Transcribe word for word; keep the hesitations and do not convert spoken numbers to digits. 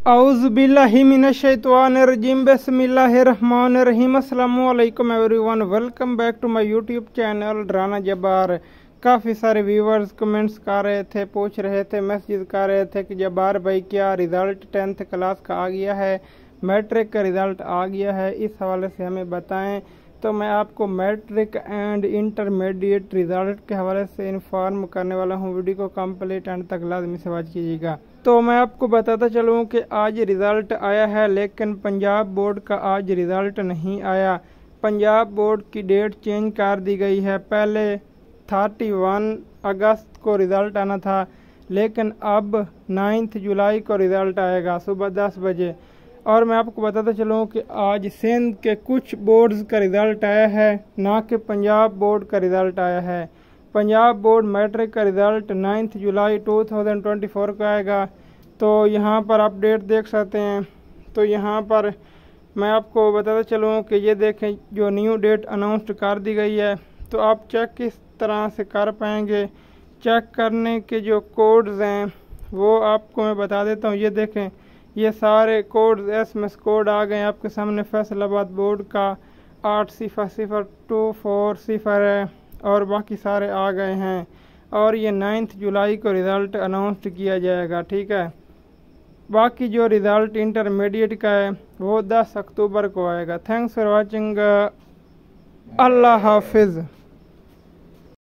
औज़ुबिल्लाहि मिनश्शैतानिर्रजीम बिस्मिल्लाहिर्रहमानिर्रहीम। अस्सलामु अलैकुम everyone, welcome back to my YouTube channel Rana Jabbar. काफ़ी सारे व्यूवर्स कमेंट्स कर रहे थे, पूछ रहे थे, मैसेज कर रहे थे कि जब्बार भाई क्या रिज़ल्ट टेंथ क्लास का आ गया है, मैट्रिक का रिज़ल्ट आ गया है, इस हवाले से हमें बताएं। तो मैं आपको मैट्रिक एंड इंटरमीडिएट रिज़ल्ट के हवाले से इन्फॉर्म करने वाला हूँ। वीडियो को कंप्लीट एंड तक लाजमी से वॉच कीजिएगा। तो मैं आपको बताता चलूँ कि आज रिज़ल्ट आया है, लेकिन पंजाब बोर्ड का आज रिज़ल्ट नहीं आया। पंजाब बोर्ड की डेट चेंज कर दी गई है। पहले थर्टी वन अगस्त को रिज़ल्ट आना था, लेकिन अब नाइन्थ जुलाई को रिज़ल्ट आएगा सुबह दस बजे। और मैं आपको बताता चलूँ कि आज सिंध के कुछ बोर्ड्स का रिज़ल्ट आया है, ना कि पंजाब बोर्ड का रिज़ल्ट आया है। पंजाब बोर्ड मैट्रिक का result ninth July two thousand twenty four को आएगा। तो यहाँ पर अपडेट देख सकते हैं। तो यहाँ पर मैं आपको बताता चलूँ कि ये देखें, जो न्यू डेट अनाउंस कर दी गई है। तो आप चेक किस तरह से कर पाएंगे, चेक करने के जो कोड्स हैं वो आपको मैं बता देता हूँ। ये देखें, ये सारे code S M S code आ गए आपके सामने। फैसलाबाद बोर्ड का आठ सिफर सिफर टू फोर सिफर है और बाकी सारे आ गए हैं। और ये नाइन्थ जुलाई को रिज़ल्ट अनाउंस किया जाएगा, ठीक है। बाकी जो रिज़ल्ट इंटरमीडिएट का है वो दस अक्टूबर को आएगा। Thanks for watching. अल्लाह हाफिज़।